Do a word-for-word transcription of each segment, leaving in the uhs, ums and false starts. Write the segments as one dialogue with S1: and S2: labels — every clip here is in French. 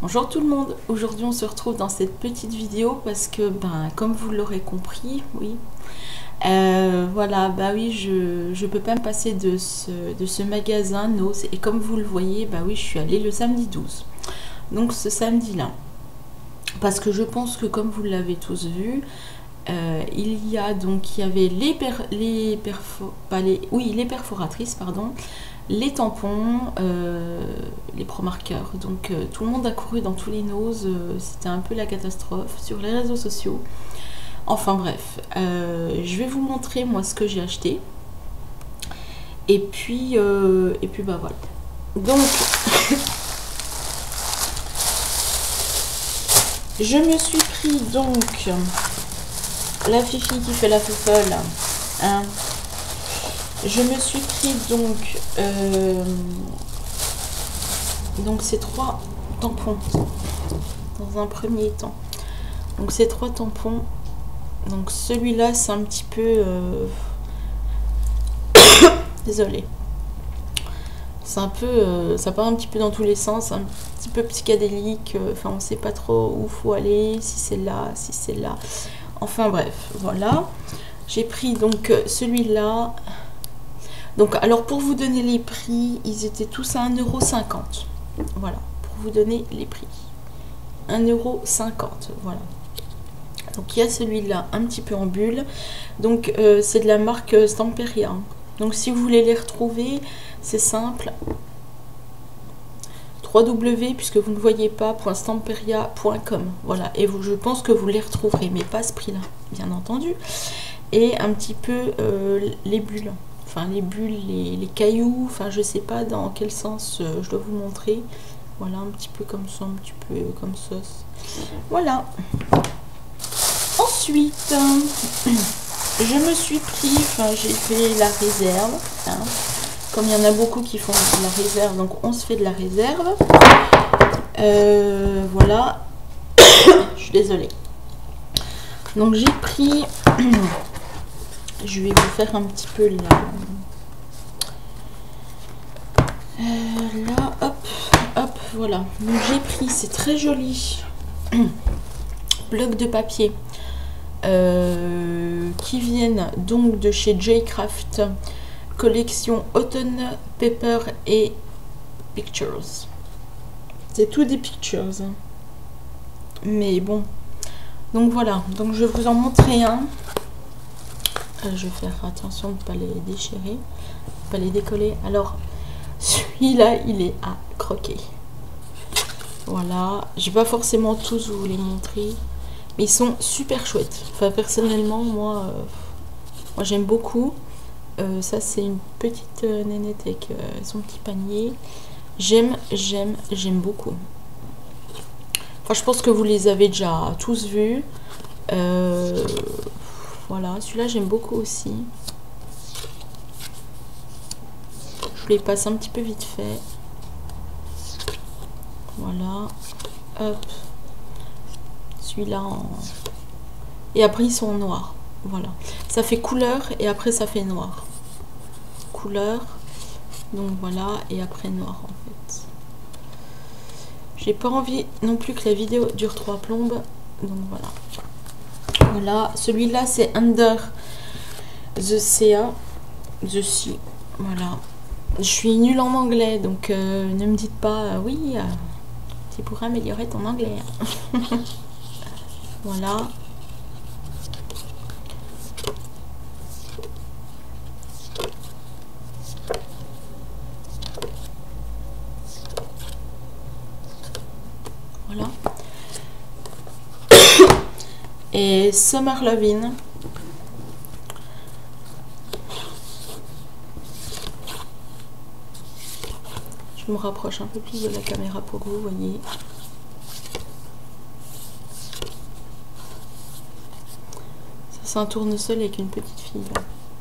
S1: Bonjour tout le monde, aujourd'hui on se retrouve dans cette petite vidéo parce que, ben, comme vous l'aurez compris, oui, euh, voilà, bah oui, je je peux pas me passer de ce, de ce magasin Nose, et comme vous le voyez, bah oui, je suis allée le samedi douze, donc ce samedi-là, parce que je pense que comme vous l'avez tous vu, euh, il y a donc, il y avait les, per, les, perfo, pas les, oui, les perforatrices, pardon, les tampons, euh, les pro-marqueurs. Donc euh, tout le monde a couru dans tous les Nose, euh, c'était un peu la catastrophe sur les réseaux sociaux. Enfin bref, euh, je vais vous montrer moi ce que j'ai acheté. Et puis, euh, et puis bah voilà. Donc, je me suis pris donc la fifi qui fait la foufole, hein. Je me suis pris donc euh, donc ces trois tampons dans un premier temps. Donc ces trois tampons. Donc celui-là c'est un petit peu euh... désolé. C'est un peu euh, ça part un petit peu dans tous les sens, un petit peu psychédélique. Enfin on sait pas trop où faut aller, si c'est là, si c'est là. Enfin bref, voilà. J'ai pris donc celui-là. Donc, alors pour vous donner les prix, ils étaient tous à un euro cinquante. Voilà, pour vous donner les prix. un euro cinquante, voilà. Donc il y a celui-là un petit peu en bulle. Donc euh, c'est de la marque Stamperia. Donc si vous voulez les retrouver, c'est simple. w puisque vous ne voyez pas .stamperia point com. Voilà, et vous, je pense que vous les retrouverez, mais pas à ce prix-là, bien entendu. Et un petit peu euh, les bulles. Enfin, les bulles, les, les cailloux, enfin, je sais pas dans quel sens euh, je dois vous montrer. Voilà, un petit peu comme ça, un petit peu comme ça. Voilà. Ensuite, euh, je me suis pris, enfin, j'ai fait la réserve. Hein. Comme il y en a beaucoup qui font de la réserve, donc on se fait de la réserve. Euh, voilà. Je suis désolée. Donc, j'ai pris... Je vais vous faire un petit peu là. Euh, là, hop, hop, voilà. Donc j'ai pris, c'est très joli, blocs de papier euh, qui viennent donc de chez J Craft, collection Autumn Paper et Pictures. C'est tout des pictures. Mais bon. Donc voilà, donc je vais vous en montrer un. Je vais faire attention de ne pas les déchirer, pas les décoller. Alors, celui-là, il est à croquer. Voilà, je vais pas forcément tous vous les montrer, mais ils sont super chouettes. Enfin, personnellement, moi, euh, moi j'aime beaucoup. Euh, ça, c'est une petite euh, nénette avec euh, son petit panier. J'aime, j'aime, j'aime beaucoup. Enfin, je pense que vous les avez déjà tous vus. Euh, Voilà, celui-là j'aime beaucoup aussi. Je les passe un petit peu vite fait. Voilà. Hop. Celui-là en... Et après ils sont en noir. Voilà. Ça fait couleur et après ça fait noir. Couleur. Donc voilà. Et après noir en fait. J'ai pas envie non plus que la vidéo dure trois plombes. Donc voilà. Voilà, celui-là c'est Under the Sea, the Sea, voilà. Je suis nulle en anglais, donc euh, ne me dites pas, euh, oui, euh, c'est pour améliorer ton anglais. Voilà. Voilà. Et Summer Lovin'. Je me rapproche un peu plus de la caméra pour que vous voyez. Ça c'est un tournesol avec une petite fille là.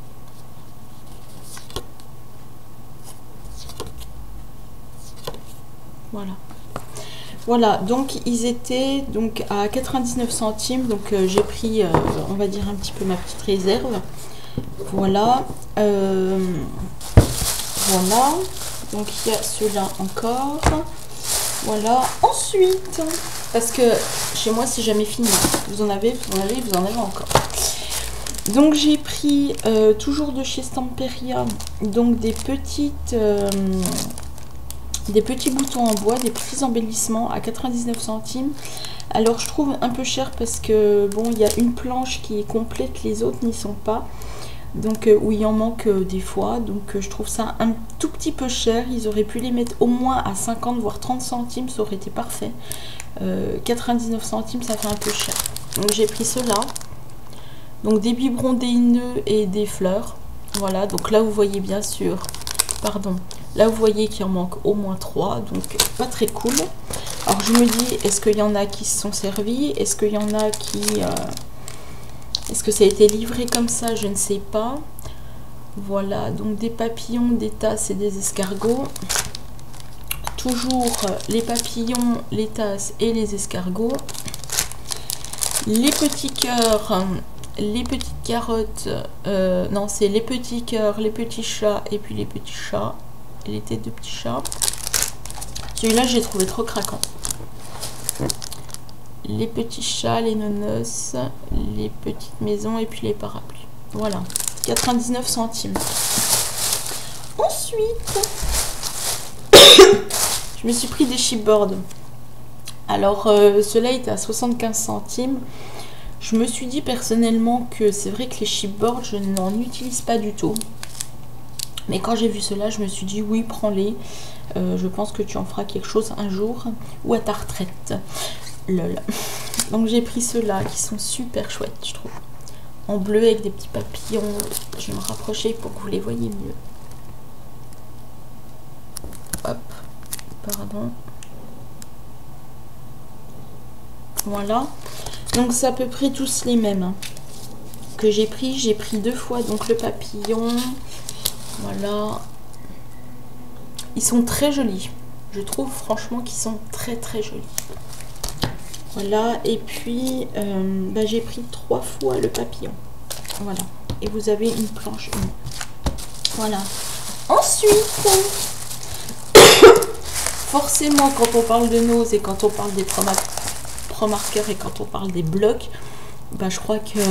S1: Voilà. Voilà, donc ils étaient donc à quatre-vingt-dix-neuf centimes, donc euh, j'ai pris, euh, on va dire un petit peu ma petite réserve. Voilà, euh, voilà. Donc il y a ceux-là encore. Voilà. Ensuite, parce que chez moi c'est jamais fini. Vous en avez, vous en avez, vous en avez encore. Donc j'ai pris euh, toujours de chez Stamperia, donc des petites, euh, des petits boutons en bois, des petits embellissements à quatre-vingt-dix-neuf centimes. Alors je trouve un peu cher parce que bon, il y a une planche qui est complète, les autres n'y sont pas. Donc euh, où il en manque euh, des fois, donc euh, je trouve ça un tout petit peu cher. Ils auraient pu les mettre au moins à cinquante voire trente centimes, ça aurait été parfait. euh, quatre-vingt-dix-neuf centimes, ça fait un peu cher. Donc j'ai pris ceux-là, donc des biberons, des nœuds et des fleurs. Voilà, donc là vous voyez bien sûr, pardon, là vous voyez qu'il en manque au moins trois, donc pas très cool. Alors je me dis, est-ce qu'il y en a qui se sont servis, est-ce qu'il y en a qui... Euh, Est-ce que ça a été livré comme ça? Je ne sais pas. Voilà, donc des papillons, des tasses et des escargots. Toujours les papillons, les tasses et les escargots. Les petits cœurs, les petites carottes. Euh, non, c'est les petits cœurs, les petits chats et puis les petits chats. Et les têtes de petits chats. Celui-là, j'ai trouvé trop craquant. Les petits chats, les nonos, les petites maisons et puis les parapluies. Voilà, quatre-vingt-dix-neuf centimes. Ensuite, je me suis pris des chipboards. Alors, euh, ceux-là étaient à soixante-quinze centimes. Je me suis dit personnellement que c'est vrai que les chipboards, je n'en utilise pas du tout. Mais quand j'ai vu cela, je me suis dit oui, prends-les. Euh, je pense que tu en feras quelque chose un jour ou à ta retraite. Lol. Donc j'ai pris ceux-là qui sont super chouettes, je trouve. En bleu avec des petits papillons. Je vais me rapprocher pour que vous les voyez mieux. Hop. Pardon. Voilà. Donc c'est à peu près tous les mêmes hein, que j'ai pris. J'ai pris deux fois donc le papillon. Voilà. Ils sont très jolis. Je trouve franchement qu'ils sont très très jolis. Voilà, et puis euh, bah, j'ai pris trois fois le papillon. Voilà, et vous avez une planche. Une. Voilà. Ensuite, forcément, quand on parle de nose et quand on parle des pro-marqueurs et quand on parle des blocs, bah, je crois que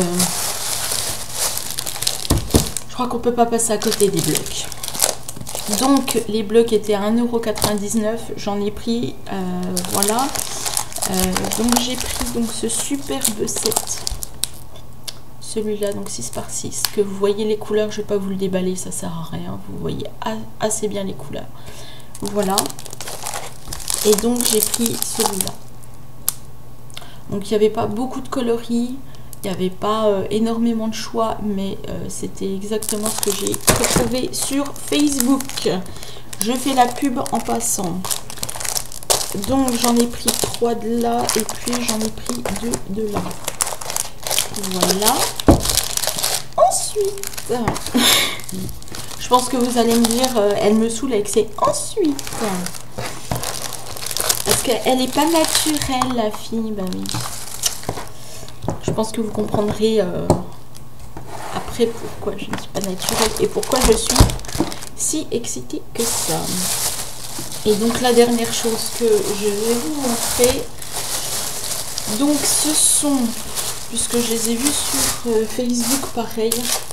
S1: je crois qu'on peut pas passer à côté des blocs. Donc, les blocs étaient à un euro quatre-vingt-dix-neuf. J'en ai pris, euh, voilà. Euh, donc j'ai pris donc ce superbe set, celui-là donc six par six, que vous voyez les couleurs, je vais pas vous le déballer, ça sert à rien, vous voyez assez bien les couleurs. Voilà, et donc j'ai pris celui-là. Donc il n'y avait pas beaucoup de coloris, il n'y avait pas euh, énormément de choix, mais euh, c'était exactement ce que j'ai retrouvé sur Facebook. Je fais la pub en passant. Donc j'en ai pris trois de là et puis j'en ai pris deux de là. Voilà. Ensuite, je pense que vous allez me dire, euh, elle me saoule avec ses ensuite. Parce qu'elle n'est pas naturelle la fille, bah oui. Je pense que vous comprendrez euh, après pourquoi je ne suis pas naturelle et pourquoi je suis si excitée que ça. Et donc la dernière chose que je vais vous montrer, donc ce sont, puisque je les ai vus sur euh, Facebook pareil,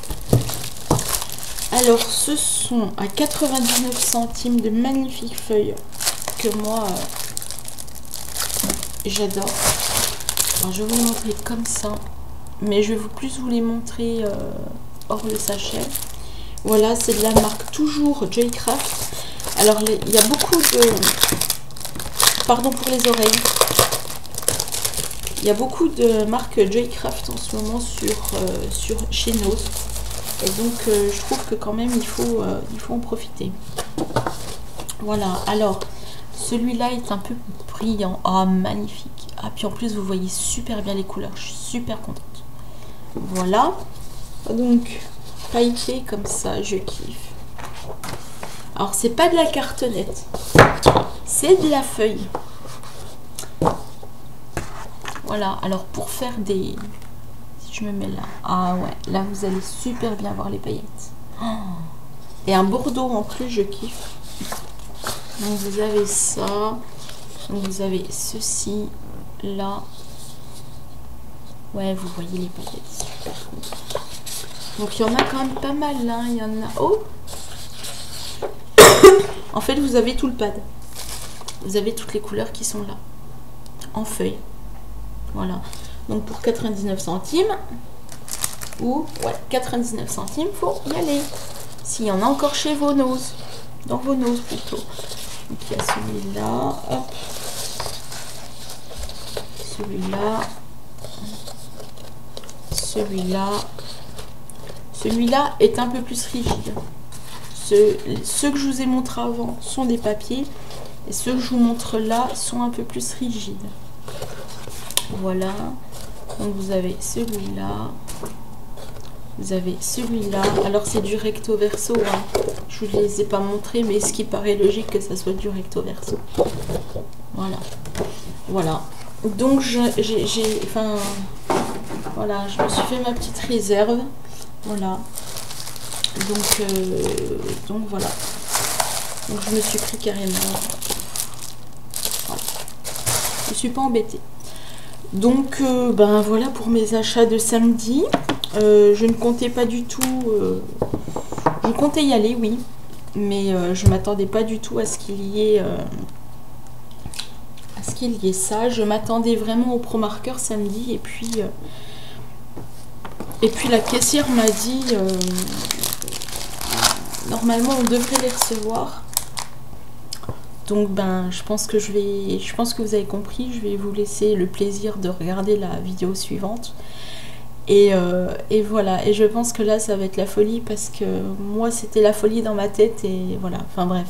S1: alors ce sont à quatre-vingt-dix-neuf centimes de magnifiques feuilles que moi euh, j'adore. Alors je vais vous les montrer comme ça, mais je vais vous plus vous les montrer euh, hors le sachet. Voilà, c'est de la marque toujours Joycraft. Alors, il y a beaucoup de... Pardon pour les oreilles. Il y a beaucoup de marques Joycraft en ce moment sur, euh, sur chez Nose. Et donc, euh, je trouve que quand même, il faut, euh, il faut en profiter. Voilà. Alors, celui-là est un peu brillant. Ah, magnifique. Ah, puis en plus, vous voyez super bien les couleurs. Je suis super contente. Voilà. Donc, pailleté comme ça, je kiffe. Alors, c'est pas de la cartonnette, c'est de la feuille. Voilà, alors pour faire des... Si je me mets là, ah ouais, là vous allez super bien voir les paillettes. Oh, et un bordeaux en plus, je kiffe. Donc vous avez ça, Donc vous avez ceci là. Ouais, vous voyez les paillettes, super cool. Donc il y en a quand même pas mal là, il y en a... Oh en fait vous avez tout le pad. Vous avez toutes les couleurs qui sont là. En feuille. Voilà. Donc pour quatre-vingt-dix-neuf centimes, ou ouais, quatre-vingt-dix-neuf centimes, faut y aller. S'il y en a encore chez vos noses. Dans vos noses plutôt. Donc il y a celui-là. Hop. Celui-là. Celui-là. Celui-là est un peu plus rigide. Ce, ceux que je vous ai montré avant sont des papiers. Et ceux que je vous montre là sont un peu plus rigides. Voilà. Donc vous avez celui-là. Vous avez celui-là. Alors c'est du recto verso. Hein. Je ne vous les ai pas montrés, mais ce qui paraît logique que ça soit du recto verso. Voilà. Voilà. Donc j'ai... Enfin... Voilà, je me suis fait ma petite réserve. Voilà. Donc, euh, donc voilà. Donc je me suis pris carrément. Voilà. Je ne suis pas embêtée. Donc euh, ben voilà pour mes achats de samedi. Euh, je ne comptais pas du tout. Euh, je comptais y aller, oui. Mais euh, je ne m'attendais pas du tout à ce qu'il y ait. Euh, à ce qu'il y ait ça. Je m'attendais vraiment au Pro Marker samedi. Et puis. Euh, et puis la caissière m'a dit. Euh, normalement on devrait les recevoir. Donc ben je pense que je vais. Je pense que vous avez compris, je vais vous laisser le plaisir de regarder la vidéo suivante. Et, euh, et voilà, et je pense que là ça va être la folie parce que moi c'était la folie dans ma tête et voilà, enfin bref.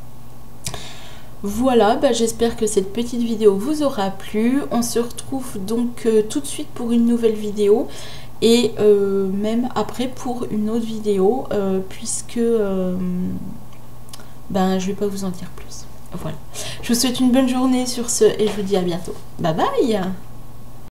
S1: Voilà, ben, j'espère que cette petite vidéo vous aura plu. On se retrouve donc euh, tout de suite pour une nouvelle vidéo. Et euh, même après pour une autre vidéo, euh, puisque euh, ben je vais pas vous en dire plus. Voilà. Je vous souhaite une bonne journée sur ce et je vous dis à bientôt. Bye bye!